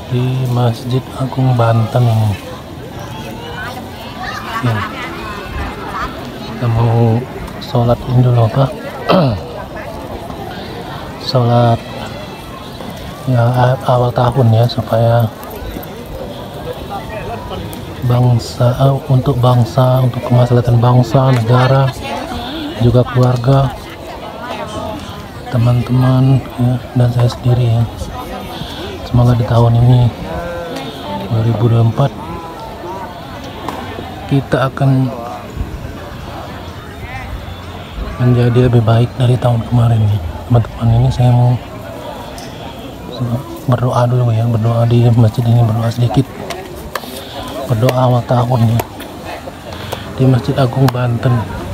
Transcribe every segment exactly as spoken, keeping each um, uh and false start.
di Masjid Agung Banten ini. Ya. Kita mau sholat ini dulu apa? Sholat ya awal tahun ya, supaya bangsa untuk bangsa untuk kemaslahatan bangsa, negara, juga keluarga, teman-teman ya, dan saya sendiri ya. Semoga di tahun ini dua ribu dua puluh empat kita akan menjadi lebih baik dari tahun kemarin ya. Teman-teman, ini saya mau berdoa dulu ya, berdoa di masjid ini, berdoa sedikit, berdoa awal tahun ya, di Masjid Agung Banten.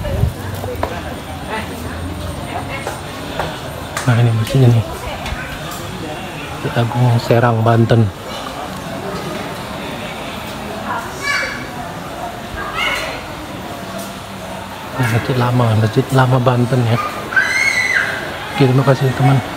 Nah, ini masjid ini, Masjid Agung Serang Banten. Masjid lama, masjid lama Banten ya. Oke, terima kasih teman.